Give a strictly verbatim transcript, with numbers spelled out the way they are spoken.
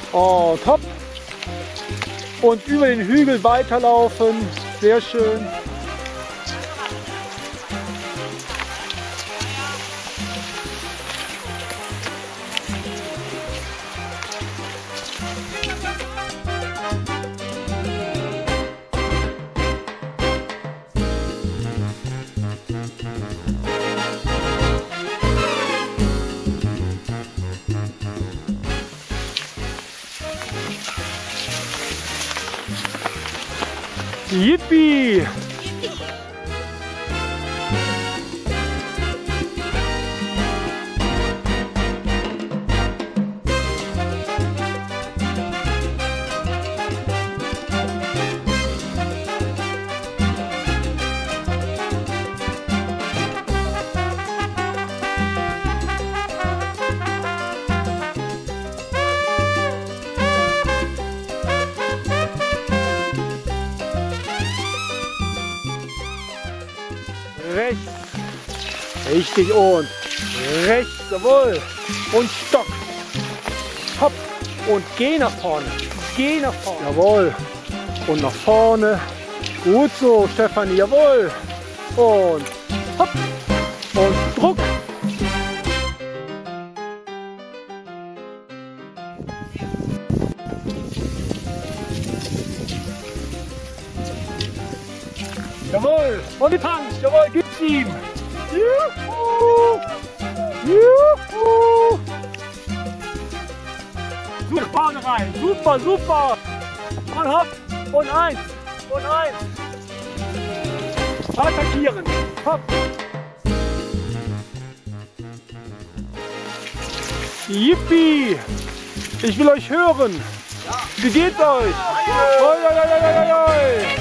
Und hopp. Und über den Hügel weiterlaufen. Sehr schön. Yippie! Rechts, richtig und rechts, jawohl, und Stock, hopp, und geh nach vorne, geh nach vorne, jawohl, und nach vorne, gut so, Stefanie, jawohl, und hopp, und Druck. Jawohl, und die Punch, jawohl, gibt's ihm. Juhu, juhu. Super, vorne rein, super, super. Und hopp, und eins, und eins. Attackieren, hopp. Yippie, ich will euch hören. Wie geht's euch? Oi, oi, oi, oi, oi.